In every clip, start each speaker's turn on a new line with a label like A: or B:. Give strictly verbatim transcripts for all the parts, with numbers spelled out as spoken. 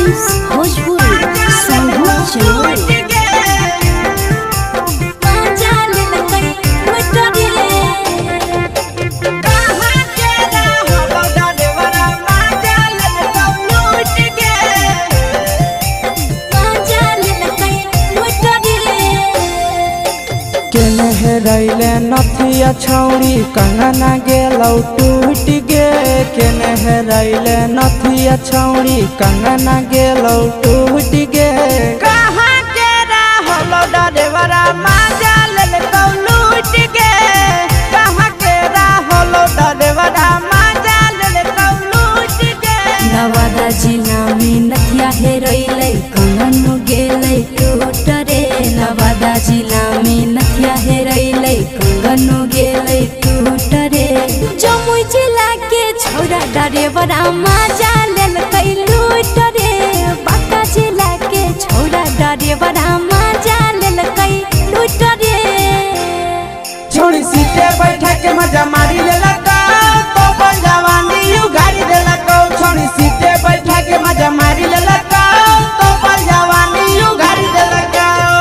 A: Films Bhojpuri संगीत channel.
B: रैले नथिया छौड़ी कंगना गेलौ टूट गे केने रैले नथिया छौड़ी कंगना गेलौ टूट गे
C: कहाँ के रहलो डरेवरा माजा लेलकौ लूट गे कहाँ के रहलो डरेवरा माजा लेलकौ लूट गे
A: नवादा जिला में नथिया हेरैले कंगन गेलै टूट रे नवादा जिला में नथिया हेरैले कंगन गेलै टूट रे जमुई जिला के छौरा डरेवरा माजा लेलकै लूट रे बांका जिला के छौरा डरेवरा माजा लेलकै लूट रे
C: छोड़ी सीटे बैठा के मजा मारी लेलकौ तो बन जवानी यू गाड़ी देलकौ छोड़ी सीटे बैठा के मजा मारी लेलकौ तो बन जवानी यू गाड़ी देलकौ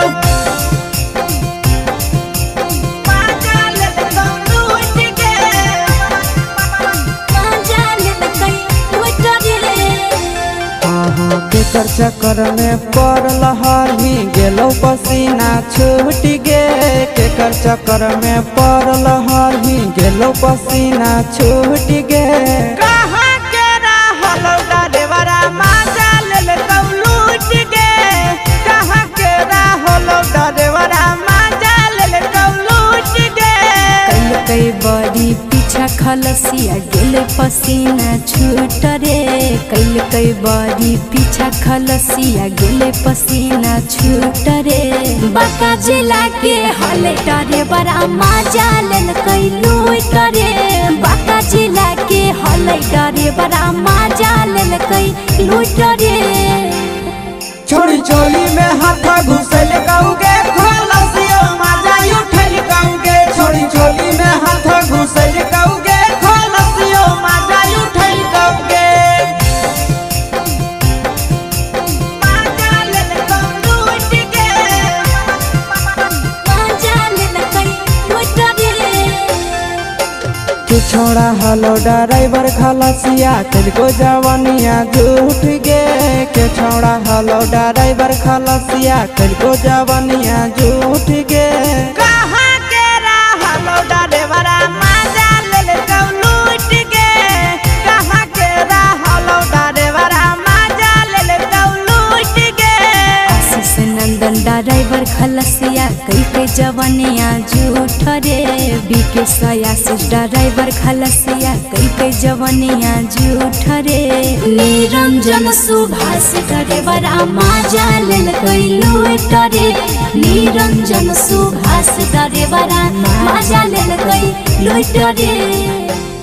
B: केकर चक्कर में पड़ल हरही गेलौ पसीना छूट गे केकर चक्कर में पड़ल हरही गेलौ पसीना छूट गे
C: कहाँ के रहलो डरेवरा माजा लेलकौ लूट गे कहाँ के रहलो डरेवरा माजा लेलकौ लूट गे
A: कई बड़ी पीछा खलसिया गेले पसीना छूट रे कैल कई बड़ी पीछा खलसिया गेले पसीना छूट रे बांका जिला के हले डरेवरा माजा लेलकै लूट रे बांका जिला के हले डरेवरा माजा लेलकै लूट रे
C: छोड़ी चोली में हाथ घुसल कौगे खलसियो माजा उठल कौगे छोड़ी चोली में हाथ घुसल कौगे खलसियो माजा उठल कौगे माजा लेलकौ लूट गे
A: माजा लेलकै लूट रे
B: तू छोड़ा हलो ड्राइवर खलसिया तेलको जवानिया झूठ गे के छोड़ा हलो ड्राइवर खलसिया तेलको जवानिया झूठ गे
C: कहाँ के रहलो डरेवरा माजा लेलकौ लूट गे कहाँ के रहलो डरेवरा माजा लेलकौ लूट गे
A: आशीष नंदन ड्राइवर खलसिया कई के जवानिया झूठ रे बीके आशीष ड्राइवर खलसिया कई के जवानिया झूठ रे निरंजन सुभाष ड्राइवरा माजा लेलकै लूट रे निरंजन सुभाष ड्राइवरा माजा लेलकै लूट रे।